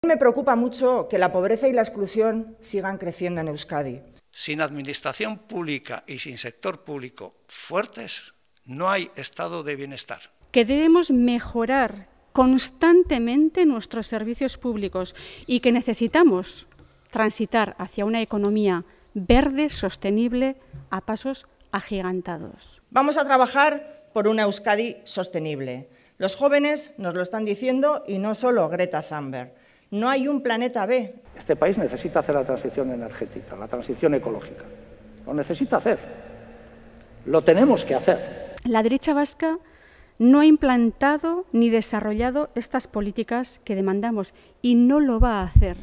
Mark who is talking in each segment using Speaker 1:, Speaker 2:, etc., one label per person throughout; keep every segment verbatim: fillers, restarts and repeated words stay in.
Speaker 1: Me preocupa mucho que la pobreza y la exclusión sigan creciendo en Euskadi.
Speaker 2: Sin administración pública y sin sector público fuertes, no hay estado de bienestar.
Speaker 3: Que debemos mejorar constantemente nuestros servicios públicos y que necesitamos transitar hacia una economía verde, sostenible, a pasos agigantados.
Speaker 1: Vamos a trabajar por una Euskadi sostenible. Los jóvenes nos lo están diciendo y no solo Greta Thunberg. No hay un planeta B.
Speaker 4: Este país necesita hacer la transición energética, la transición ecológica. Lo necesita hacer. Lo tenemos que hacer.
Speaker 3: La derecha vasca no ha implantado ni desarrollado estas políticas que demandamos y no lo va a hacer.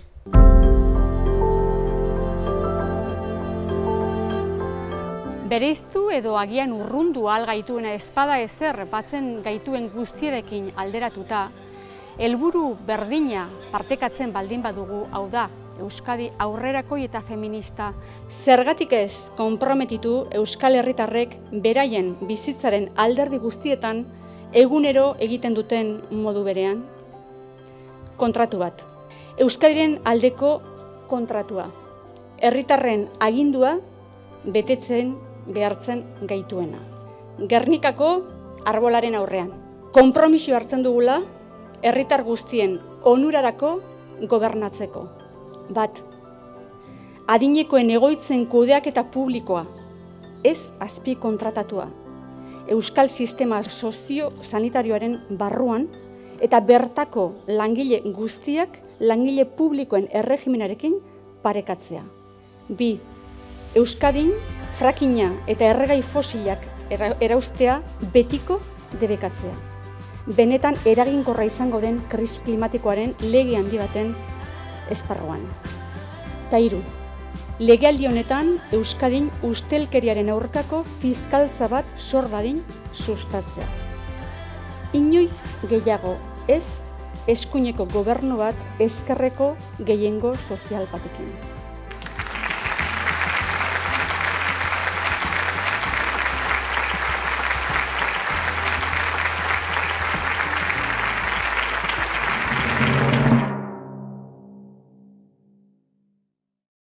Speaker 3: Bereiztu edo agian urrundu ahal gaituena espada ezer batzen gaituen guztierekin alderatuta, helburu berdina partekatzen baldin badugu, hau da, Euskadi aurrerakoi eta feminista. Zergatik ez konprometitu Euskal Herritarrek beraien bizitzaren alderdi guztietan egunero egiten duten modu berean? Kontratu bat. Euskadiren aldeko kontratua. Herritarren agindua betetzen behartzen gaituena. Gernikako arbolaren aurrean. Konpromiso hartzen dugula herritar guztien onurarako gobernatzeko. Bat, adinekoen egoitzen kudeaketa publikoa, ez azpi kontratatua. Euskal sistema sozio-sanitarioaren barruan eta bertako langile guztiak langile publikoen erregimenarekin parekatzea. Bi, Euskadin frakina eta erregai fosilak erauztea betiko debekatzea. Benetan eraginkorra izango den krisi klimatikoaren lege handi baten esparruan. Ta hiru, legealdi honetan Euskadin ustelkeriaren aurkako fiskaltza bat sor dadin sustatzea. Inoiz gehiago ez eskuineko gobernu bat ezkerreko gehiengo sozial batekin.